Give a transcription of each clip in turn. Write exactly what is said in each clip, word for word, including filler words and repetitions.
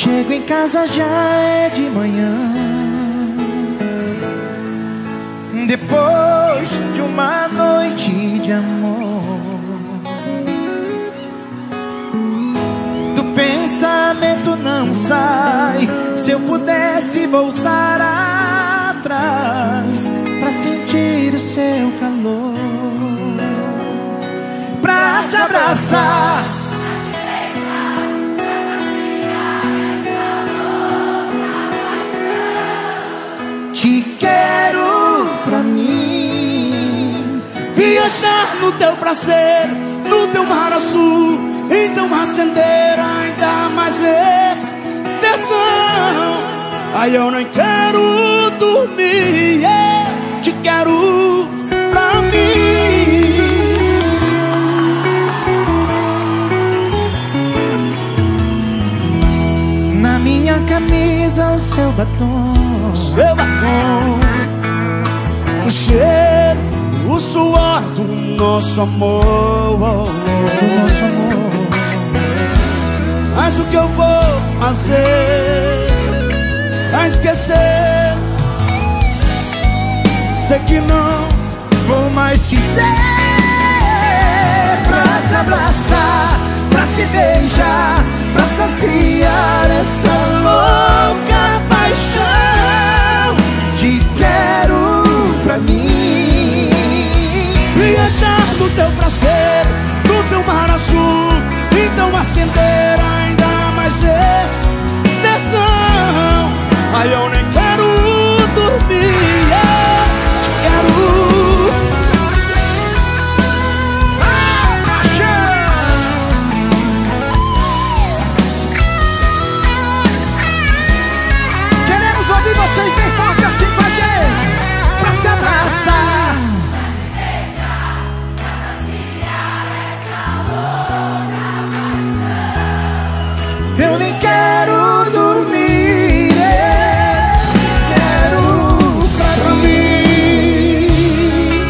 Chego em casa já é de manhã, depois de uma noite de amor. Do pensamento não sai, se eu pudesse voltar atrás pra sentir o seu calor, pra te abraçar, te quero pra mim. Viajar no teu prazer, no teu mar azul, então acender ainda mais esse tesão. Ai, eu não quero dormir, yeah, te quero pra mim. Na minha camisa o seu batom, o seu batom, o cheiro, o suor do nosso amor, do nosso amor. Mas o que eu vou fazer é esquecer? Sei que não vou mais te ter, pra te abraçar, pra te beijar, pra saciar essa louca paixão. Te quero pra mim. Viajar no teu prazer, no teu mar azul, então acender ainda mais esse tesão. Ai, eu nem quero dormir, yeah, te quero. Ah, paixão. Queremos ouvir vocês bem forte assim com a gente, pra te abraçar. Eu nem quero dormir, yeah, quero pra mim.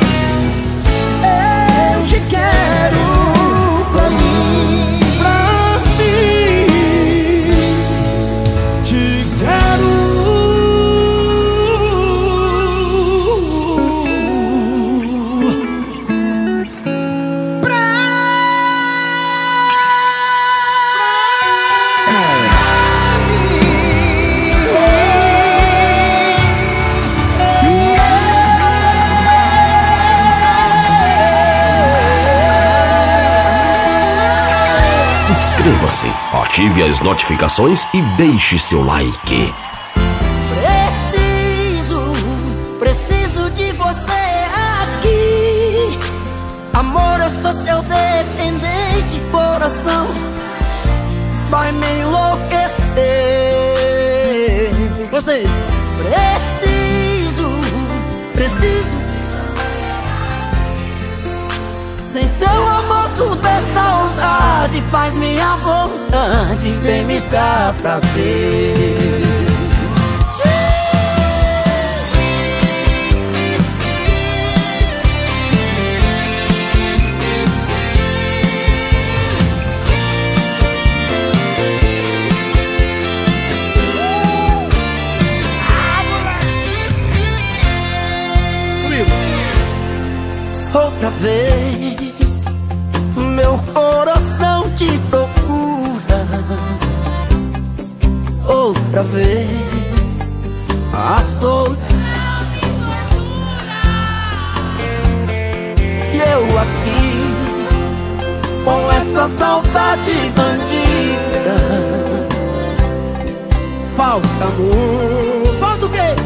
Eu te quero pra mim, pra mim. Te quero. Inscreva-se, ative as notificações e deixe seu like. Preciso, preciso de você aqui. Amor, eu sou seu dependente, coração vai me enlouquecer. Vocês, preciso, preciso. Sem seu amor tudo é saudade, faz minha vontade, vem me dar prazer. Outra vez, meu coração te procura. Outra vez, a solidão te tortura. E eu aqui, com essa saudade bandida. Falta amor. Falta o quê?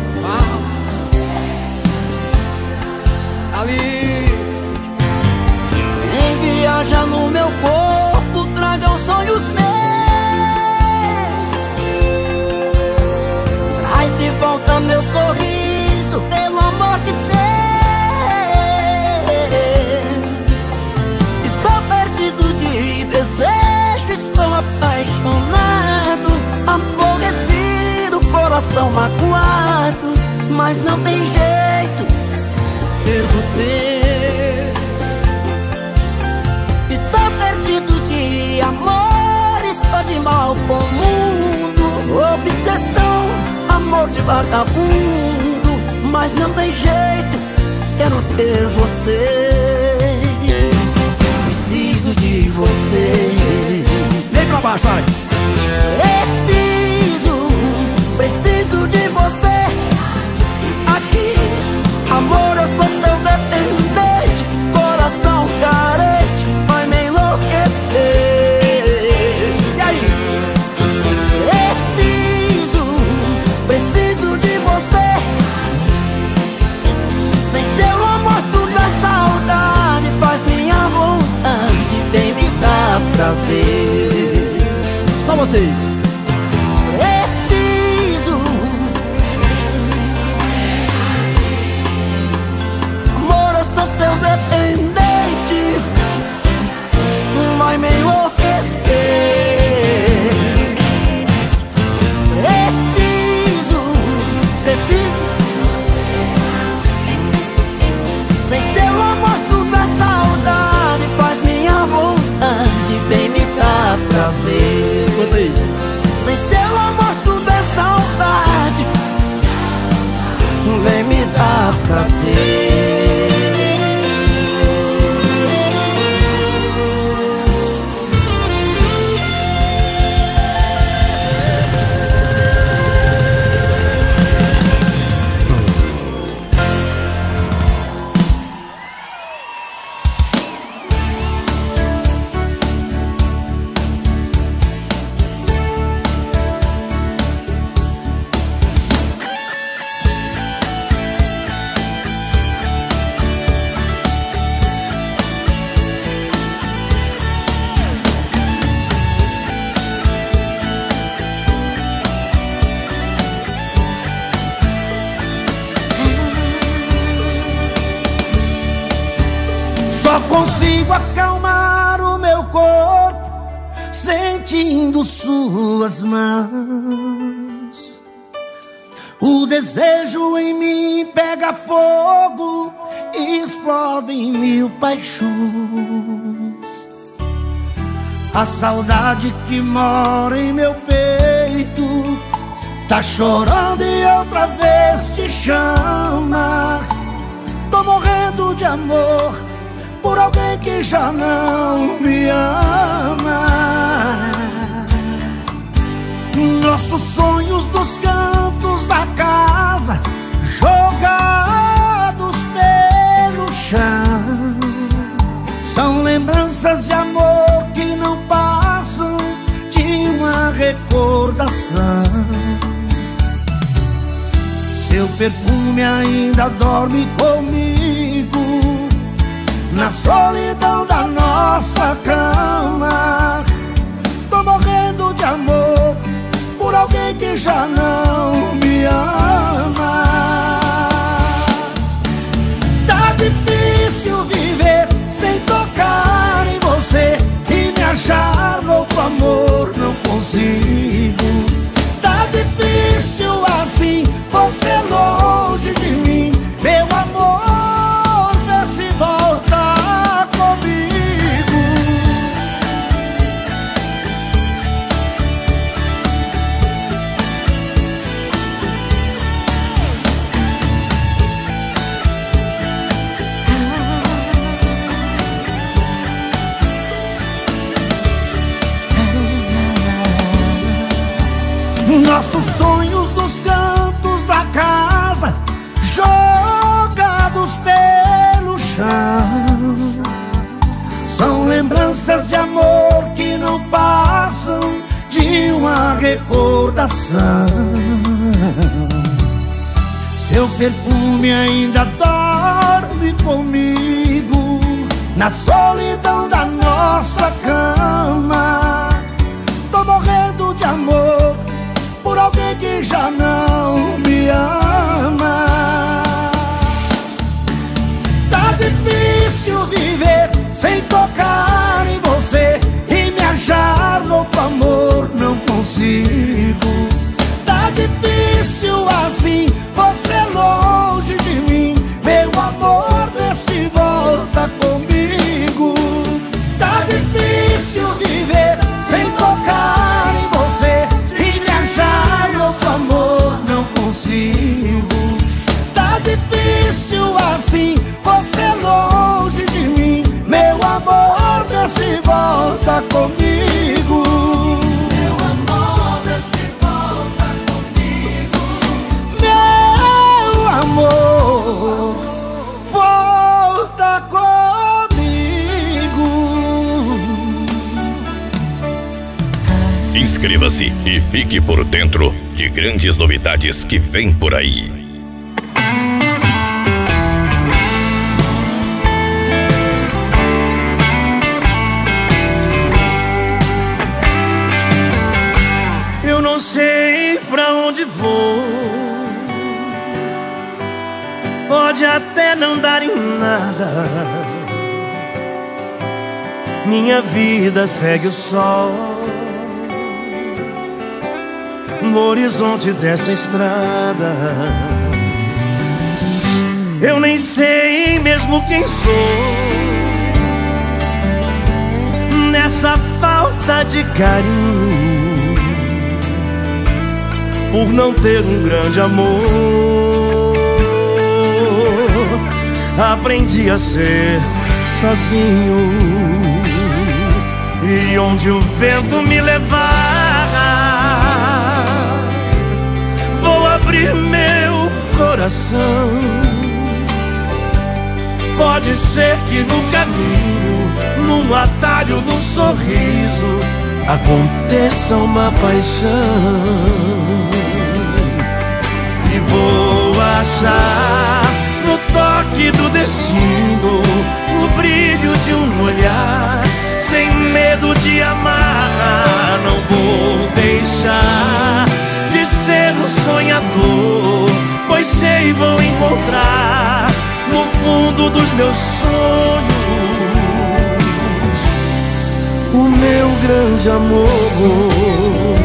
Ali. Viaja no meu corpo, traga os sonhos meus. Traz de volta meu sorriso, pelo amor de Deus. Estou perdido de desejo, estou apaixonado, aborrecido, coração magoado. Mas não tem jeito ter você. Estou perdido vagabundo, mas não tem jeito, quero ter vocês. Preciso de você. Vem pra baixo, vai. Preciso, preciso de você. Aqui, amor, eu sou seu dependente. Coração carente, vai me enlouquecer. E aí? Preciso, preciso de você. Sem seu amor tudo é saudade. Faz minha vontade, vem me dar prazer. Só vocês. Preciso, amor, eu sou seu dependente. Vai me enlouquecer. Preciso, preciso. Sem seu amor tudo é saudade. Faz minha vontade, vem me dar prazer. Vocês. Sem seu amor tudo é saudade, vem me dar prazer. Só consigo acalmar o meu corpo sentindo suas mãos. O desejo em mim pega fogo e explode em mil paixões. A saudade que mora em meu peito tá chorando e outra vez te chama. Tô morrendo de amor por alguém que já não me ama. Nossos sonhos nos cantos da casa, jogados pelo chão, são lembranças de amor que não passam de uma recordação. Seu perfume ainda dorme comigo na solidão da nossa cama. Tô morrendo de amor por alguém que já não me ama. Tá difícil viver sem tocar em você e me achar louco, amor, não consigo. Tá difícil assim, você longe de mim, meu amor. Se voltar comigo, nossos sonhos nos cantos da casa, jogados pelo chão, são lembranças de amor que não passam de uma recordação. Seu perfume ainda dorme comigo na solidão da nossa cama. Tô morrendo de amor por alguém que já não me ama. Tá difícil viver sem tocar em você e me achar louco, amor, não consigo. Tá difícil assim, você longe de mim, meu amor, vê se volta comigo. Tá difícil viver comigo. Meu amor, vê se volta comigo. Meu amor, volta comigo. Inscreva-se e fique por dentro de grandes novidades que vem por aí. Eu não sei pra onde vou, pode até não dar em nada. Minha vida segue o sol no horizonte dessa estrada. Eu nem sei mesmo quem sou nessa falta de carinho, por não ter um grande amor. Aprendi a ser sozinho, e onde o vento me levar, vou abrir meu coração. Pode ser que no caminho, num atalho, num sorriso, aconteça uma paixão. E vou achar no toque do destino o brilho de um olhar, sem medo de amar. Não vou deixar de ser um sonhador, pois sei vou encontrar no fundo dos meus sonhos o meu grande amor.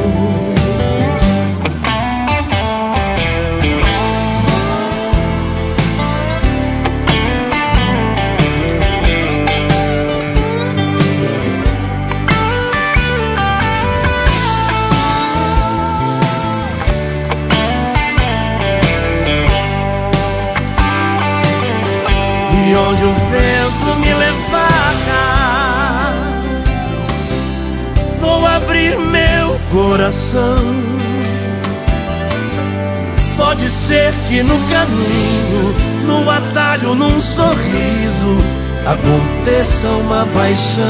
E onde o vento me levar, vou abrir meu coração. Pode ser que no caminho, no atalho, num sorriso, aconteça uma paixão.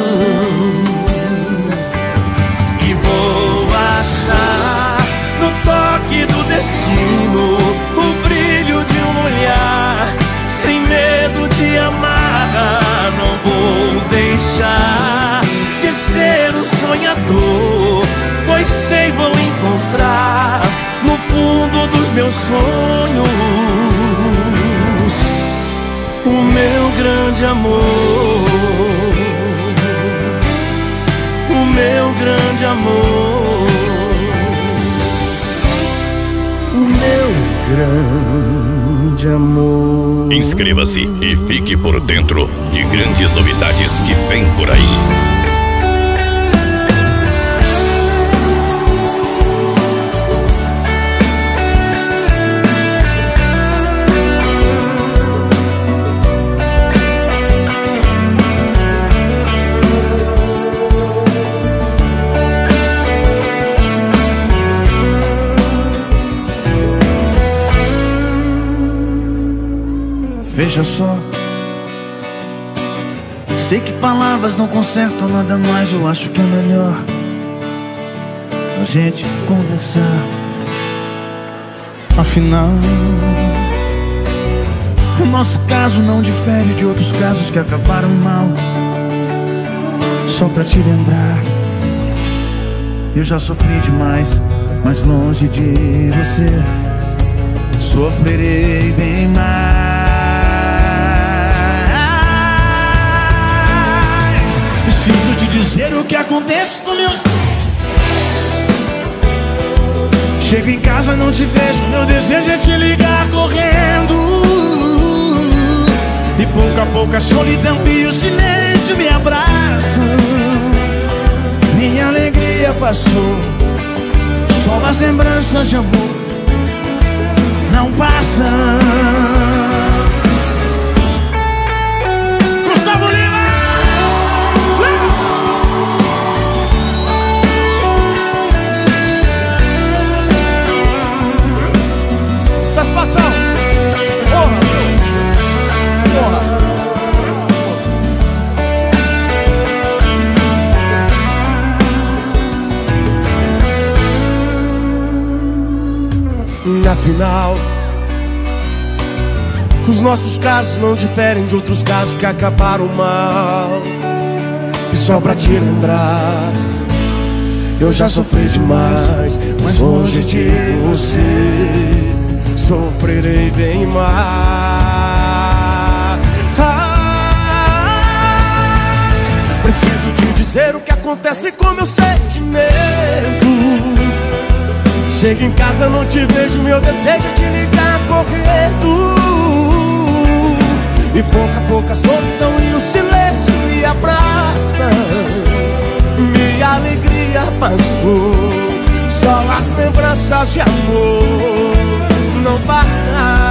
E vou achar no toque do destino o brilho de um olhar, sem medo de amar. Não vou deixar de ser um sonhador, pois sei vou encontrar no fundo dos meus sonhos o meu grande amor, o meu grande amor, o meu grande amor. Inscreva-se e fique por dentro de grandes novidades que vem por aí. Veja só, sei que palavras não consertam nada mais. Eu acho que é melhor a gente conversar. Afinal, o nosso caso não difere de outros casos que acabaram mal. Só pra te lembrar, eu já sofri demais, mas longe de você sofrerei bem mais. Preciso te dizer o que acontece com meus... Chego em casa, não te vejo, meu desejo é te ligar correndo. E pouco a pouco a solidão e o silêncio me abraçam. Minha alegria passou, só as lembranças de amor não passam. Gustavo Lima! Afinal, que os nossos casos não diferem de outros casos que acabaram mal. E só pra te lembrar, eu já sofri demais, mas longe de você sofrerei bem mais. Preciso te dizer o que acontece com meu sentimento. Chego em casa, não te vejo, meu desejo é te ligar correndo. E pouco a pouco a solidão e o silêncio me abraça. Minha alegria passou, só as lembranças de amor não passam.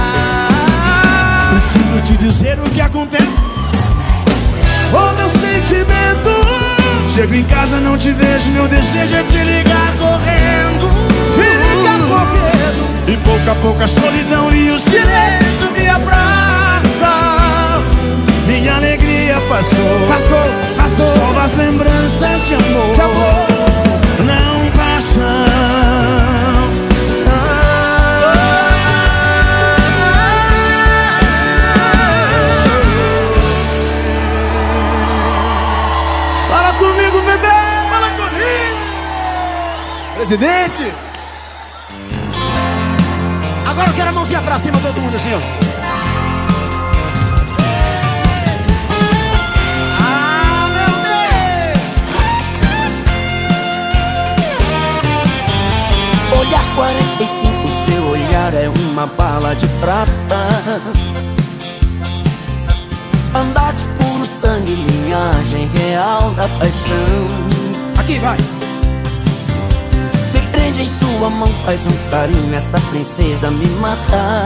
Preciso te dizer o que acontece. Oh, meu sentimento. Chego em casa, não te vejo, meu desejo é te ligar correndo. Te ligar correndo. E pouco a pouco a solidão e o silêncio me abraça. Minha alegria passou, passou, passou. Só as lembranças de amor, de amor não passam. Fala comigo, bebê! Fala comigo! Presidente! Agora eu quero a mãozinha pra cima, todo mundo assim, ó. Ah, meu Deus! Olhar quarenta e cinco, seu olhar é uma bala de prata. Andar de puro sangue, linhagem real da paixão. Aqui, vai! Me prende em sua mão, faz um carinho, essa princesa me mata.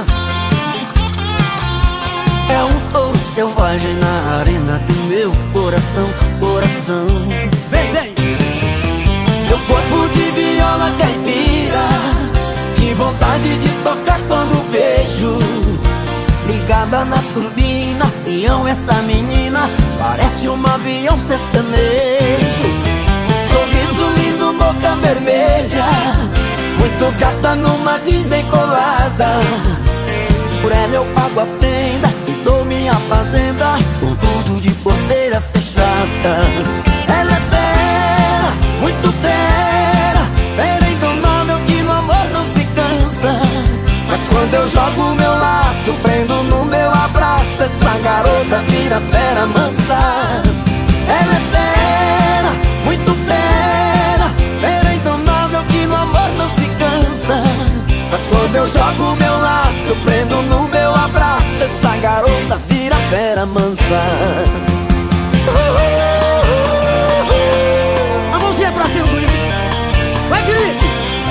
É um touro selvagem na arena do meu coração, coração. Vem, vem! Seu corpo de viola caipira, que vontade de tocar quando vejo. Ligada na turbina, peão, essa menina parece um avião sertanejo. Sorriso lindo, boca vermelha, muito gata numa Disney colada. Por ela eu pago a prenda e dou minha fazenda, com tudo de porteira fechada. Ela é fera, muito fera, fera indomável que no amor não se cansa. Mas quando eu jogo meu laço, prendo no meu abraço, essa garota vira fera mansa. Ela é fera, muito fera, fera indomável que no amor não se cansa. Mas quando eu jogo meu laço, prendo no meu abraço, essa garota vira fera mansa. A mãozinha pra cima comigo. Vai, Felipe!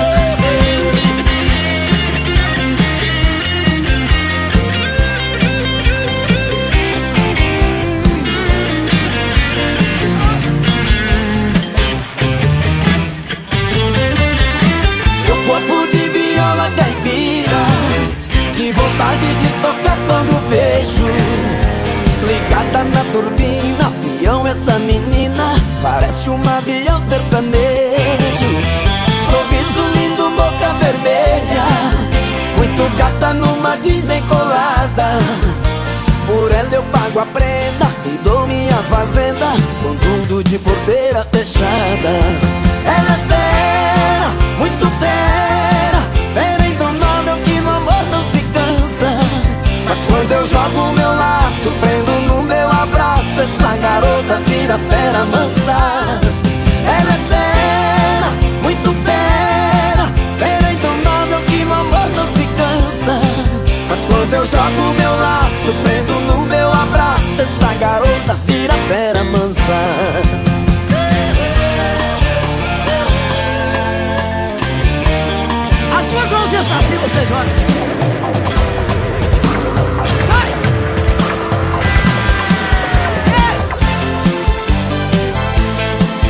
Caipira, que vontade de tocar quando vejo. Ligada na turbina, peão, essa menina parece um avião sertanejo. Sorriso lindo, boca vermelha, muito gata numa Disney colada. Por ela eu pago a prenda e dou minha fazenda, com tudo de porteira fechada. Ela é fera, muito fera, fera indomável que no amor não se cansa. Mas quando eu jogo meu laço, prendo no meu abraço, essa garota vira fera mansa. Ela é fera, muito fera, fera indomável que no amor não se cansa. Mas quando eu jogo meu laço, prendo no meu abraço, essa garota vira fera mansa. Duas mãozinhas pra cima, vocês olham. Vai! Ei!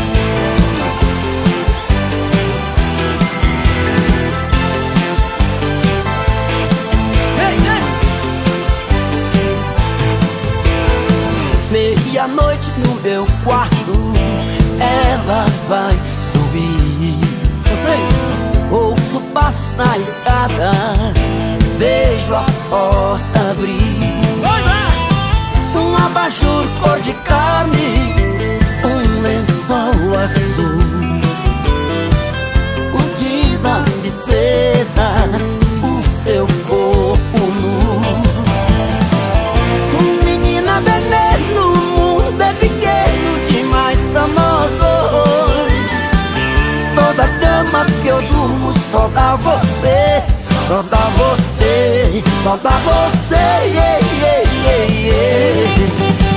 de carne, um lençol azul, cortinas de seda, o seu corpo nu. Menina veneno, o mundo é pequeno demais pra nós dois. Toda cama que eu durmo só dá você, só dá você, só dá você, yeah, yeah, yeah, yeah.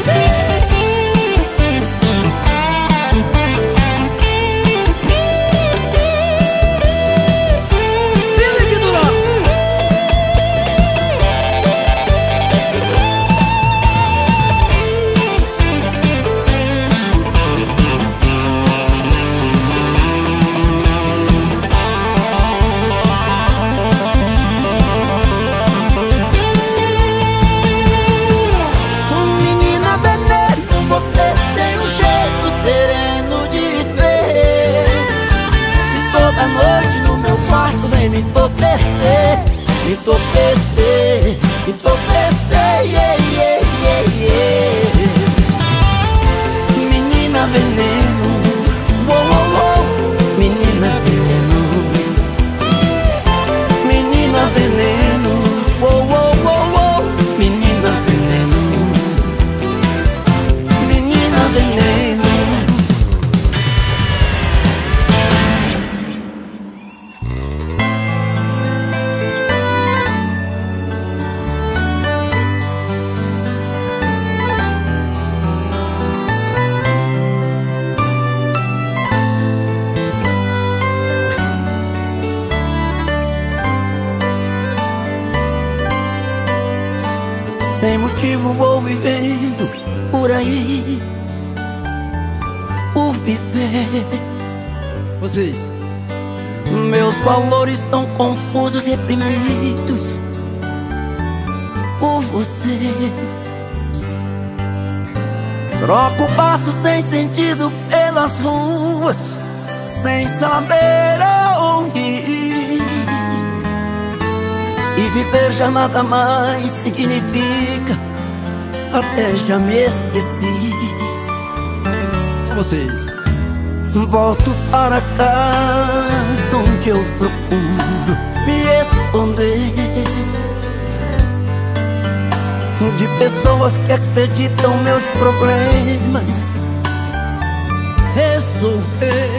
Me entorpecer, me entorpecer, me entorpecer, yeah, yeah, yeah, yeah. Menina veneno, uou, uou, uou. Menina veneno, menina veneno, uou, uou, uou, uou. Menina veneno, menina veneno. Sem motivo vou vivendo por aí, por viver. Vocês, meus valores estão confusos e reprimidos por você. Troco passo sem sentido pelas ruas, sem saber aonde ir. E viver já nada mais significa, até já me esqueci. são vocês. Volto para casa onde eu procuro me esconder de pessoas que acreditam meus problemas resolver.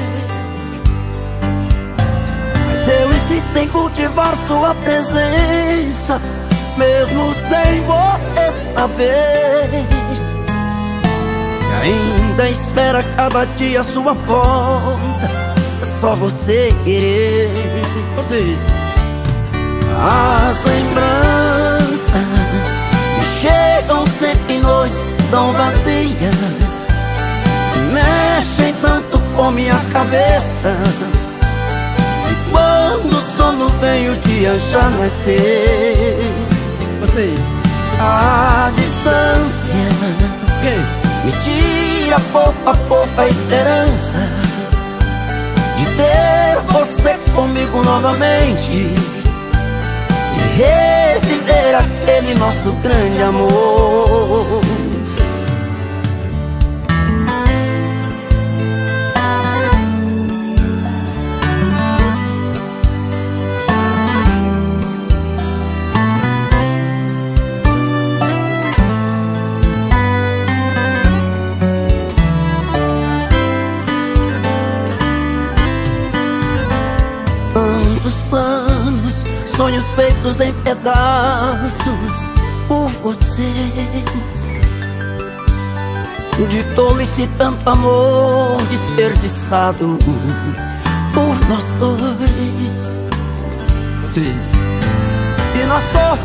Eu insisto em cultivar sua presença, mesmo sem você saber. E ainda espera cada dia sua volta, é só você querer. Vocês, as lembranças me chegam sempre em noites tão vazias, mexem tanto com minha cabeça. Quando o sono vem, o dia já nasceu. vocês, A distância quem? me tira pouco a pouco a esperança de ter você comigo novamente, de reviver aquele nosso grande amor. Planos, sonhos feitos em pedaços por você, de tolice tanto amor desperdiçado por nós dois. Vocês, E nós só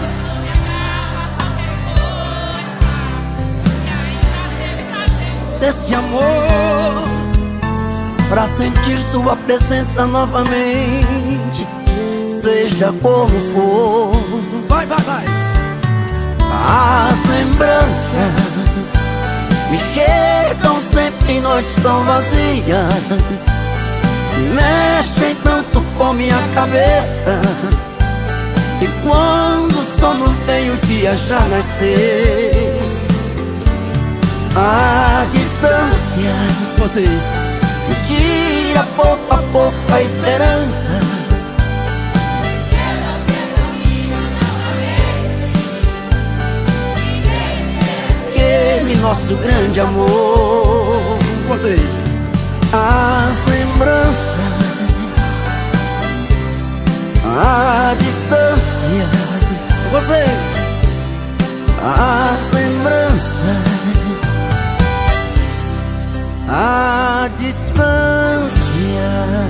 desse amor, pra sentir sua presença novamente, seja como for. vai, vai, vai. As lembranças me chegam sempre em noites tão vazias, mexem tanto com minha cabeça. E quando o sono vem, o dia já nasceu. A distância, Vocês me tira pouco a pouco a esperança. Aquele nosso grande amor. Vocês As lembranças, a distância. Vocês As lembranças, a distância.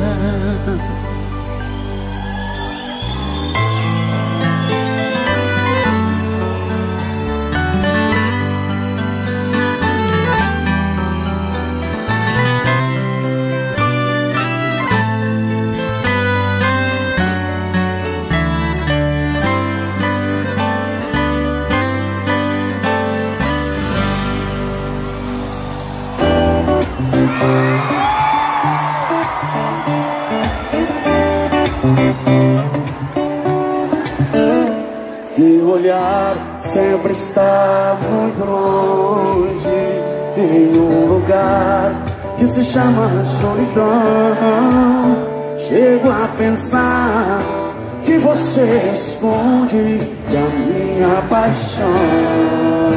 Teu olhar sempre está muito longe, em um lugar que se chama solidão. Chego a pensar que você esconde que a minha paixão.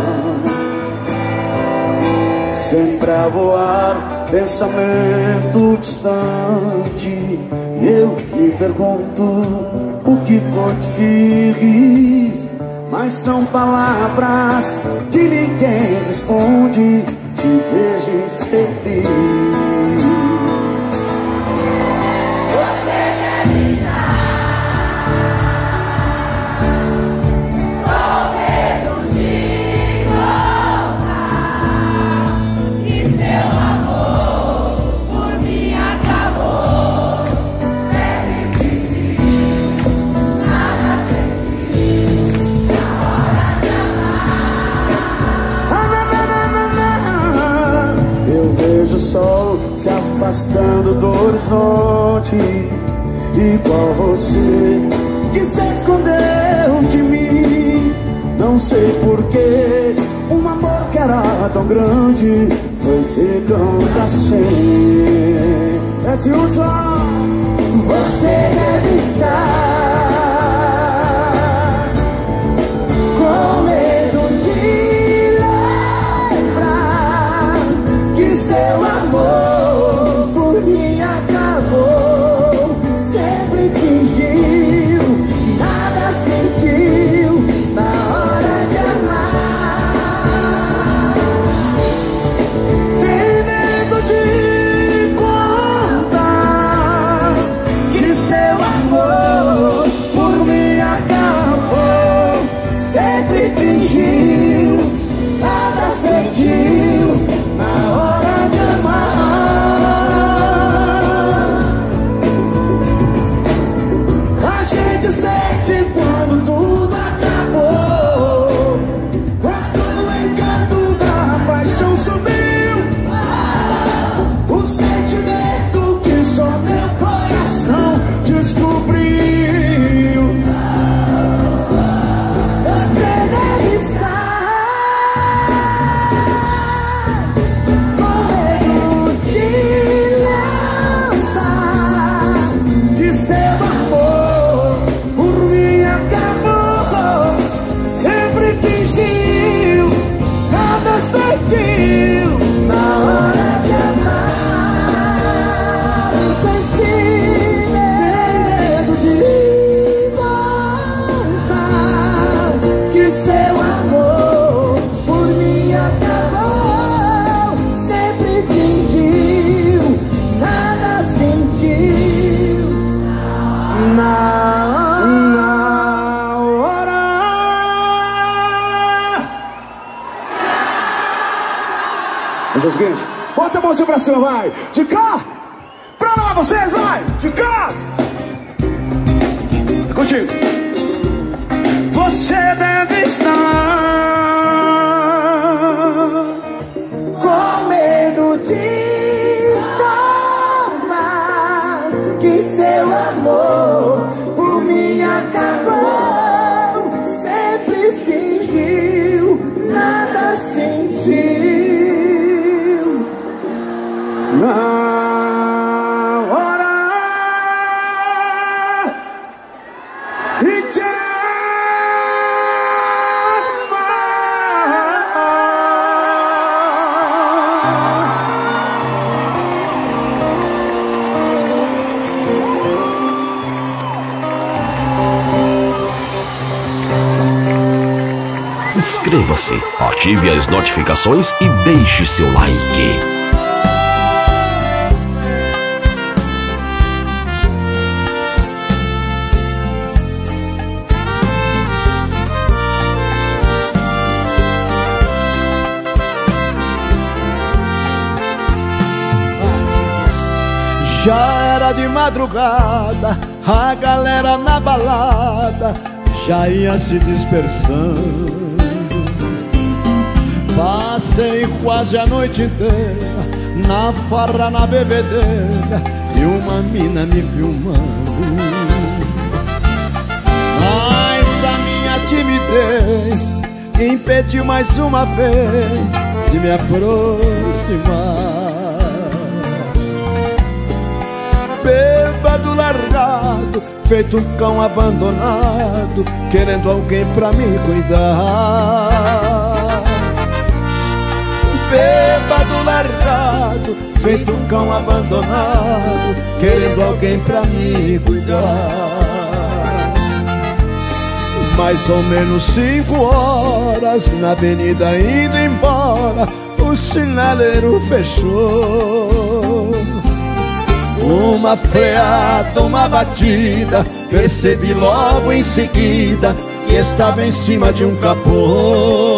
Sempre a voar, pensamento distante, eu me pergunto o que foi que fiz. Mas são palavras que ninguém responde, te vejo infeliz. Você deve estar com medo de voltar, e seu amor por mim acabou. Sempre pedi, nada senti, na hora de amar. Eu vejo o sol se afastando do horizonte, igual você que se escondeu de mim. Não sei porquê, um amor que era tão grande foi ficando assim. That's your song. Você deve estar com medo de lembrar que seu amor por mim acabou. Sempre fingiu, nada sentiu na hora de amar. Tem medo de contar que seu amor por mim acabou. Sempre fingiu, nada sentiu na hora de amar. A gente sente quando tudo acabou, quando o encanto da paixão sumiu, o sentimento que só meu coração descobriu. Você deve estar com medo de lembrar de seu amor por mim acabou. Sempre fingiu, nada sentiu na hora de amar. Você se medo de contar que seu amor por mim acabou. Sempre fingiu, nada sentiu na, na hora. Mas é o seguinte, bota a mãozinha pra cima, vai. De cá pra lá, vocês, vai. De cá. É contigo. Você deve estar com medo de contar que seu amor por mim acabou. Sempre fingiu, nada sentiu. inscreva-se, ative as notificações e deixe seu like. Já era de madrugada, a galera na balada já ia se dispersando. Passei quase a noite inteira na farra, na bebedeira, e uma mina me filmando. Mas a minha timidez impediu mais uma vez de me aproximar. Bêbado largado, feito um cão abandonado, querendo alguém pra me cuidar. Bêbado largado, feito um cão abandonado, querendo alguém pra me cuidar. Mais ou menos cinco horas, na avenida indo embora, o sinaleiro fechou. Uma freada, uma batida, percebi logo em seguida que estava em cima de um capô.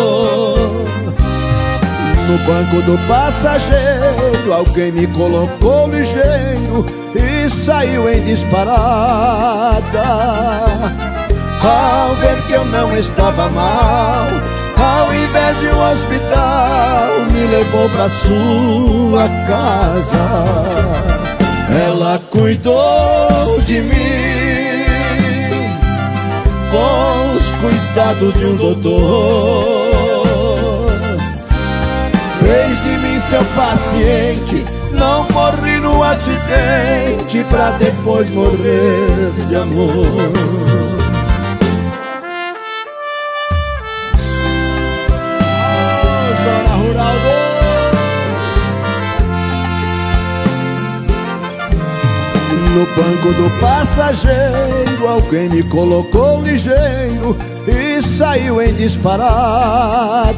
No banco do passageiro, alguém me colocou ligeiro e saiu em disparada. Ao ver que eu não estava mal, ao invés de um hospital, me levou pra sua casa. Ela cuidou de mim com os cuidados de um doutor. Fez de mim seu paciente, não morri no acidente pra depois morrer de amor. No banco do passageiro, alguém me colocou ligeiro e saiu em disparada.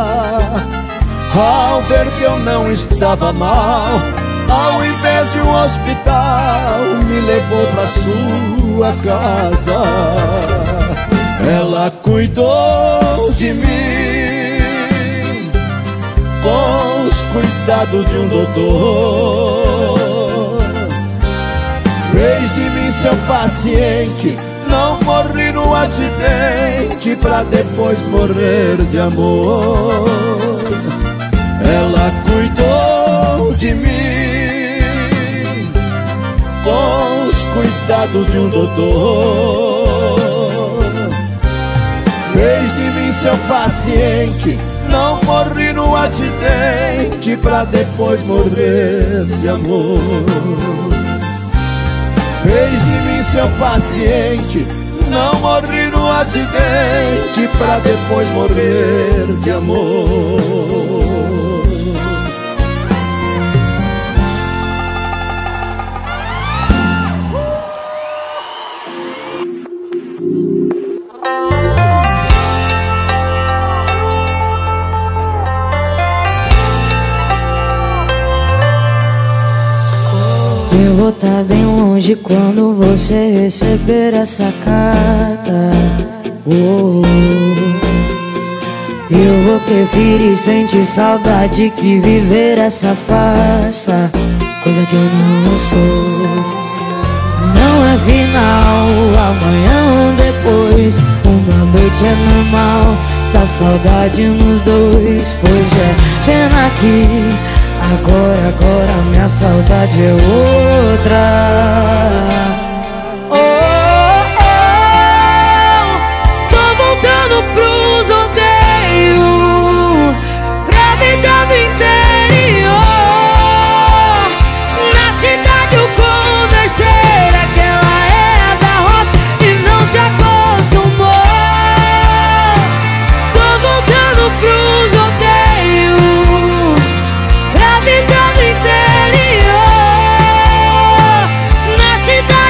Ao ver que eu não estava mal, ao invés de um hospital, me levou pra sua casa. Ela cuidou de mim com os cuidados de um doutor. Fez de mim seu paciente, não morri no acidente pra depois morrer de amor. Ela cuidou de mim com os cuidados de um doutor. Fez de mim seu paciente, não morri no acidente pra depois morrer de amor. Fez de mim seu paciente, não morri no acidente pra depois morrer de amor. Eu vou tá bem longe quando você receber essa carta. Oh, eu vou preferir sentir saudade que viver essa farsa, coisa que eu não sou. Não é final, amanhã ou depois, uma noite é normal, dá saudade nos dois. Pois é, pena que agora, agora minha saudade é outra. Oh, oh, tô voltando pros rodeios, pra vida do interior. Na cidade eu conversei, aquela é da roça e não se acostumou. Tô voltando pros rodeios, pra vida do interior. Na cidade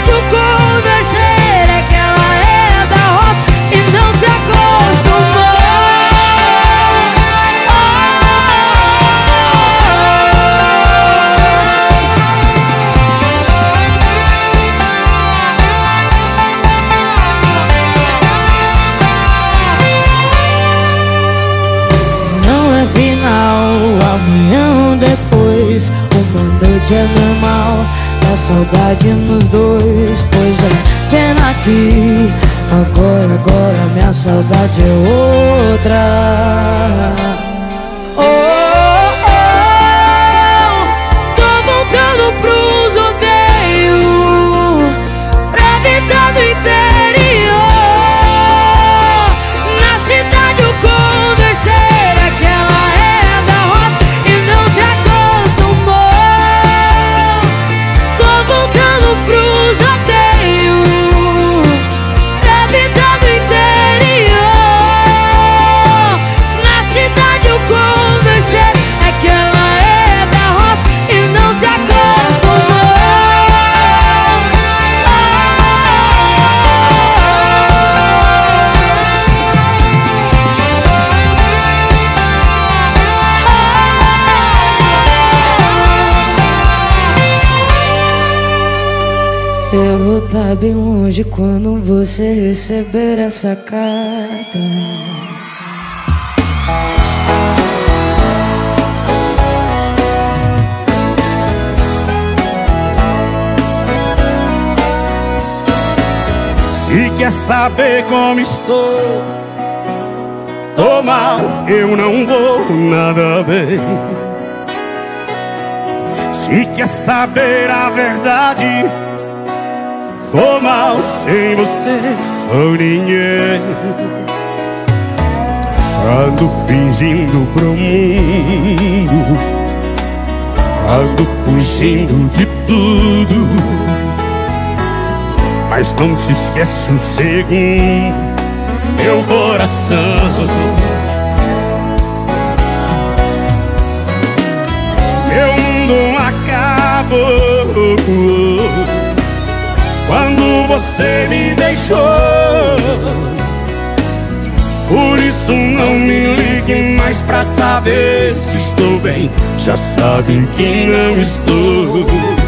é normal, a saudade nos dois. Pois é, pena que agora, agora minha saudade é outra. Oh, oh, tô voltando pros rodeios, pra vida do interior. Na cidade eu conversei, aquela é da roça e não se acostumou. Tô voltando pros rodeios, pra vida do interior. Na cidade eu conversei, aquela é da roça e não se acostumou. Eu vou estar bem longe quando você receber essa carta. Se quer saber como estou, tô mal, eu não vou nada bem. Se quer saber a verdade, tô mal, sem você sou ninguém. Ando fingindo pro mundo, ando fugindo de tudo, mas não te esquece um segundo, meu coração. Meu mundo acabou quando você me deixou. Por isso não me ligue mais pra saber se estou bem. Já sabe que não estou.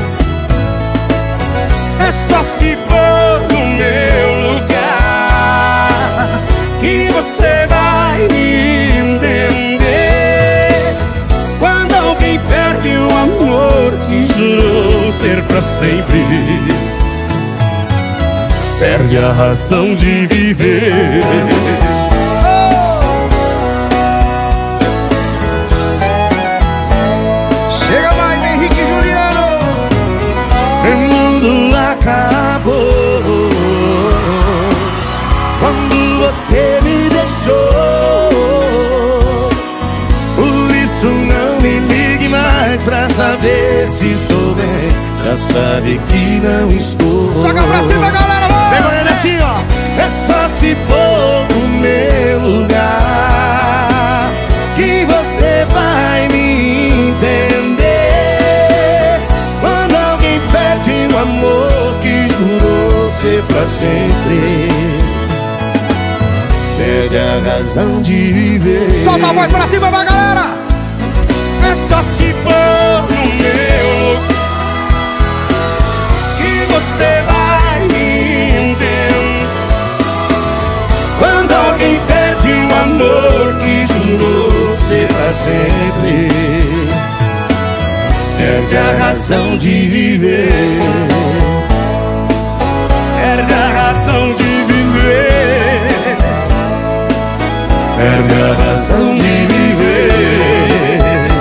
É só se pôr no meu lugar que você vai me entender. Quando alguém perde o amor que jurou ser pra sempre, perde a razão de viver. Chega mais, Henrique e Juliano. Meu mundo acabou quando você me deixou. Por isso não me ligue mais pra saber se estou bem. Já sabe que não estou. Joga pra cima, galera, vai! Pegou ele assim, ó. É só se pôr no meu lugar que você vai me entender. Quando alguém perde um amor que jurou ser pra sempre, perde a razão de viver. Solta a voz pra cima, vai, galera! É só se pôr no meu lugar que você vai me entender. Quando alguém perde um amor que jurou ser pra sempre, perde a razão de viver. Perde a razão de viver. Perde a razão de viver.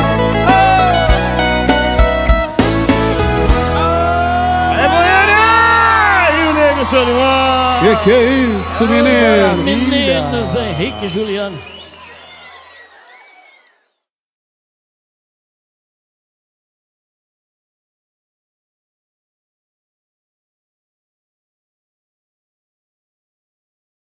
É Goiânia! E o Nego Solimão! Que que é isso, menino? Meninos, Henrique e Juliano.